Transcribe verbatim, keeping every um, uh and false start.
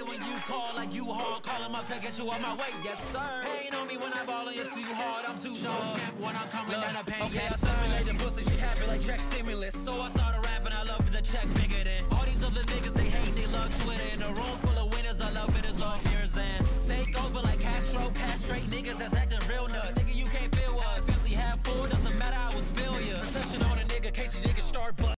it when you call like you hard. Call him up to get you on my way, yes sir. Pain on me when I ball on you too hard. I'm too sharp when I'm coming down the pain. Okay, yes, I simulate the pussy, she happy like check stimulus. So I started rapping, I love the check bigger than all these other niggas. They hate, they love Twitter. In a room full of winners, I love it. It's all yours and take over like Castro, castrate niggas that's